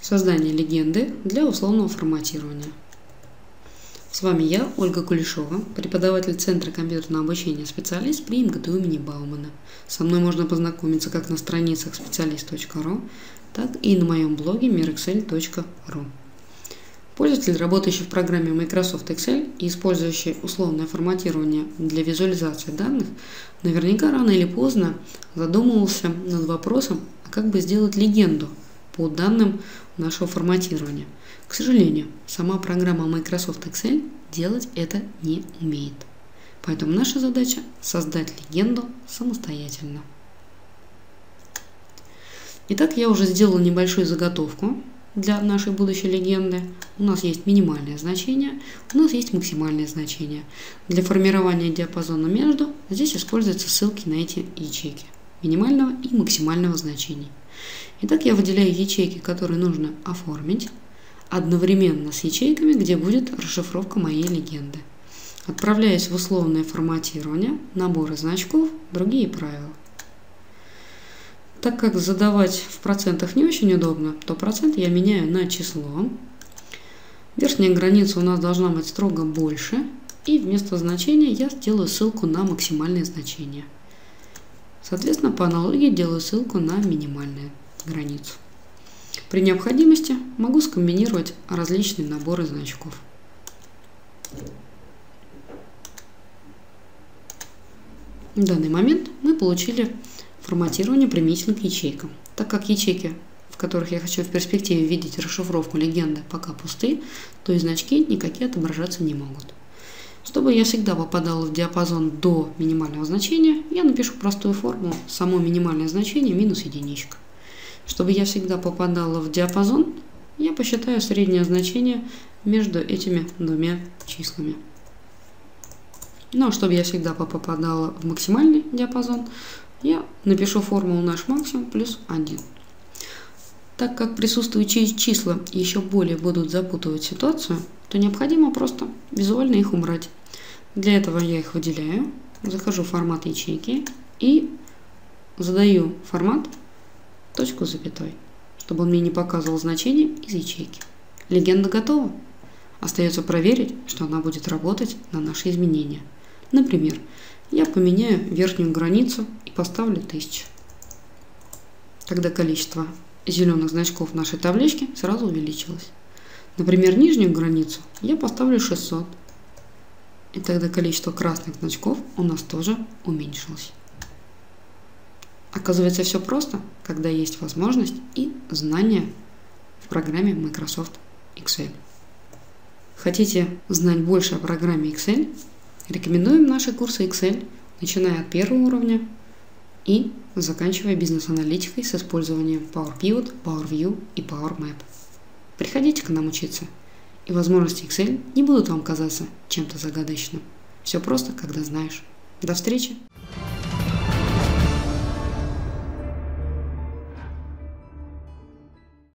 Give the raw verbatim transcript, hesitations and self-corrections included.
Создание легенды для условного форматирования. С вами я, Ольга Кулешова, преподаватель Центра компьютерного обучения, специалист при эм гэ тэ у имени Баумана. Со мной можно познакомиться как на страницах специалист точка ру, так и на моем блоге мир эксель точка ру. Пользователь, работающий в программе Microsoft Excel и использующий условное форматирование для визуализации данных, наверняка рано или поздно задумывался над вопросом, а как бы сделать легенду по данным нашего форматирования. К сожалению, сама программа Microsoft Excel делать это не умеет. Поэтому наша задача – создать легенду самостоятельно. Итак, я уже сделал небольшую заготовку для нашей будущей легенды. У нас есть минимальное значение, у нас есть максимальное значение. Для формирования диапазона между здесь используются ссылки на эти ячейки минимального и максимального значений. Итак, я выделяю ячейки, которые нужно оформить, одновременно с ячейками, где будет расшифровка моей легенды. Отправляюсь в условное форматирование, наборы значков, другие правила. Так как задавать в процентах не очень удобно, то процент я меняю на число. Верхняя граница у нас должна быть строго больше, и вместо значения я сделаю ссылку на максимальное значение. Соответственно, по аналогии делаю ссылку на минимальную границу. При необходимости могу скомбинировать различные наборы значков. В данный момент мы получили форматирование применительно к ячейкам. Так как ячейки, в которых я хочу в перспективе видеть расшифровку легенды, пока пусты, то и значки никакие отображаться не могут. Чтобы я всегда попадала в диапазон до минимального значения, я напишу простую формулу: само минимальное значение минус единичка. Чтобы я всегда попадала в диапазон, я посчитаю среднее значение между этими двумя числами. Но чтобы я всегда попадала в максимальный диапазон, я напишу формулу наш максимум плюс один. Так как присутствующие числа еще более будут запутывать ситуацию, то необходимо просто визуально их убрать. Для этого я их выделяю, захожу в формат ячейки и задаю формат точку с запятой, чтобы он мне не показывал значение из ячейки. Легенда готова. Остается проверить, что она будет работать на наши изменения. Например, я поменяю верхнюю границу и поставлю тысячу. Тогда количество зеленых значков в нашей табличке сразу увеличилось. Например, нижнюю границу я поставлю шестьсот. И тогда количество красных значков у нас тоже уменьшилось. Оказывается, все просто, когда есть возможность и знания в программе Microsoft Excel. Хотите знать больше о программе Excel? Рекомендуем наши курсы Excel, начиная от первого уровня и заканчивая бизнес-аналитикой с использованием Power Pivot, Power View и Power Map. Приходите к нам учиться, и возможности Excel не будут вам казаться чем-то загадочным. Все просто, когда знаешь. До встречи!